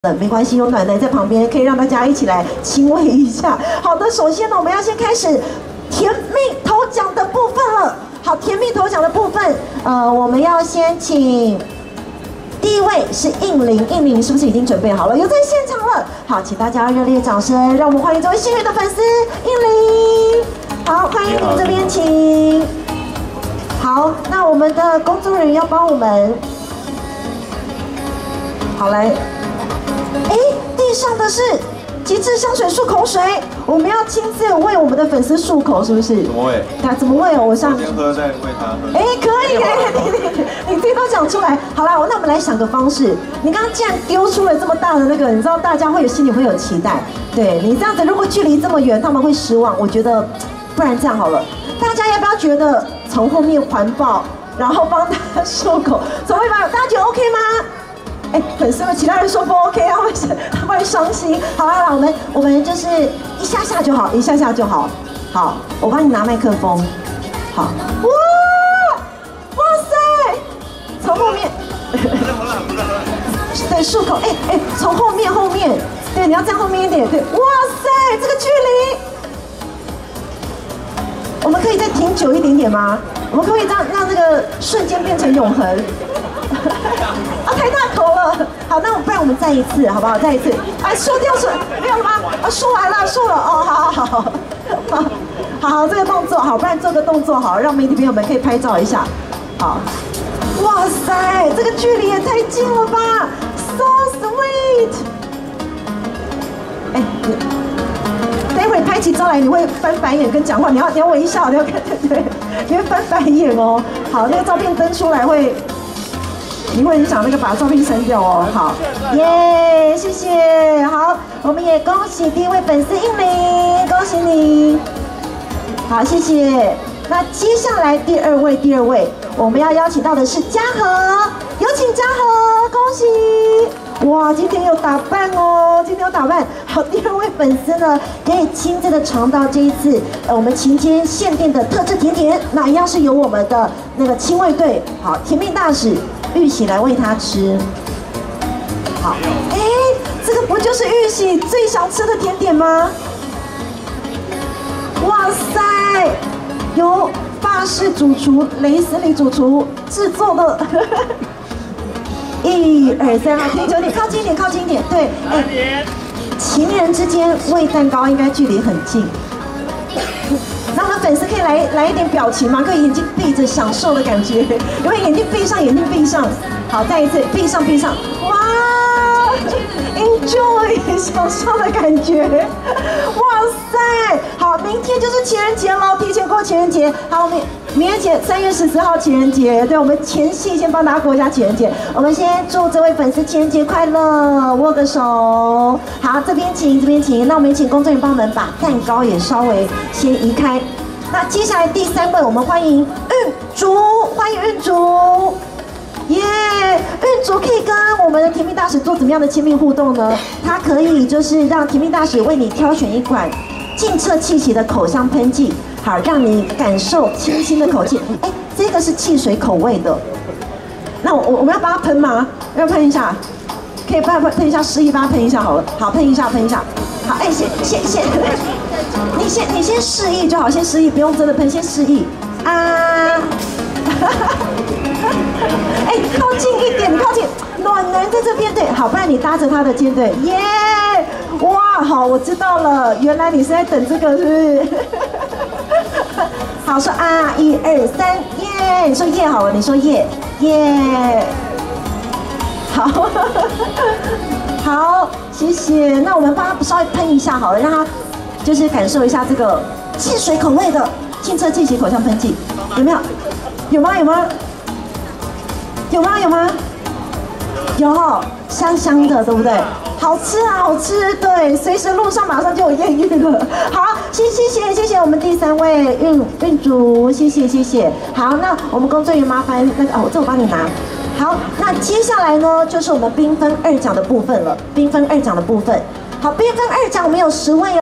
没关系，有暖男在旁边，可以让大家一起来亲喂一下。好的，首先呢，我们要先开始甜蜜头奖的部分了。好，甜蜜头奖的部分，我们要先请第一位是应玲，应玲是不是已经准备好了？有在现场了。好，请大家热烈掌声，让我们欢迎这位幸运的粉丝应玲。好，欢迎您这边请。好，那我们的工作人员要帮我们，好来。 哎，地上的是极致香水漱口水，我们要亲自为我们的粉丝漱口，是不是？ 怎么喂？ 怎么喂哦？我上先喝再喂他喝。 哎，可以，你自己都讲出来。好啦，那我们来想个方式。你刚刚既然丢出了这么大的那个，你知道大家会有心里会有期待。对你这样子，如果距离这么远，他们会失望。我觉得，不然这样好了，大家要不要觉得从后面环抱，然后帮他漱口？怎么会吧？大家觉得 OK 吗？ 哎，粉丝们，其他人说不 OK 啊，他会伤心。好啦，我们就是一下下就好，一下下就好。好，我帮你拿麦克风。好，哇塞，从后面，对，漱口，哎，从后面，对，你要站后面一点，对，哇塞，这个距离，我们可以再停久一点点吗？我们可以让那个瞬间变成永恒。 啊，太大口了。好，那不然我们再一次，好不好？再一次。哎，漱掉，没有了吗？啊，漱完了，漱了。哦，好，这个动作好，不然做个动作好，让媒体朋友们可以拍照一下。好，哇塞，这个距离也太近了吧 ，so sweet。哎，待会拍起照来，你会翻白眼跟讲话，你要微笑，你要看，对，你会翻白眼哦。好，那个照片登出来会。 你会很想那个把照片删掉哦。好，耶，谢谢。好，我们也恭喜第一位粉丝应玲，恭喜你。好，谢谢。那接下来第二位，我们要邀请到的是嘉禾，有请嘉禾，恭喜。哇，今天有打扮哦，今天有打扮。好，第二位粉丝呢，可以亲自的尝到这一次我们晴天限定的特制甜点，那一样是由我们的那个亲卫队，好，甜蜜大使。 玉玺来喂他吃，好，哎，这个不就是玉玺最想吃的甜点吗？哇塞，由法式主厨雷斯里主厨制作的，1、2、3，好，停久点，靠近一点，对，哎，情人之间喂蛋糕应该距离很近。 那我们粉丝可以来一点表情吗？可以眼睛闭着享受的感觉，有没有眼睛闭上？好，再一次闭上，哇 ，enjoy 享受的感觉，哇塞！好，明天就是情人节喽，提前过情人节。好，明天节3月14号情人节，对，我们前戏先帮大家过一下情人节。我们先祝这位粉丝情人节快乐，握个手。好，这边请。那我们也请工作人员帮我们把蛋糕也稍微先移开。那接下来第3位，我们欢迎运竹，耶！运竹可以跟我们的甜蜜大使做怎么样的亲密互动呢？它可以就是让甜蜜大使为你挑选一款净澈气息的口香喷剂，好让你感受清新的口气。哎，这个是汽水口味的。那我们要帮它喷吗？要喷一下，可以帮它喷一下，示意帮它喷一下好了。好，喷一下。好，哎，先，你先示意就好，先示意，不用真的喷，先示意啊。哎，靠近一点，靠近，暖男在这边，对，好，不然你搭着他的肩，对，耶，哇，好，我知道了，原来你是在等这个，是不是？好，说啊，1、2、3，耶，你说耶好了，你说耶，好，好，谢谢。那我们帮他稍微喷一下好了，让他就是感受一下这个汽水口味的净澈气息口香喷剂，有没有？有吗？有，香香的，对不对？好吃，对，随时路上马上就有艳遇了。好，谢谢我们第3位运竹，谢谢。好，那我们工作人员麻烦那个这我帮你拿。好，那接下来呢就是我们缤纷2奖的部分了。好，缤纷2奖我们有10位哦。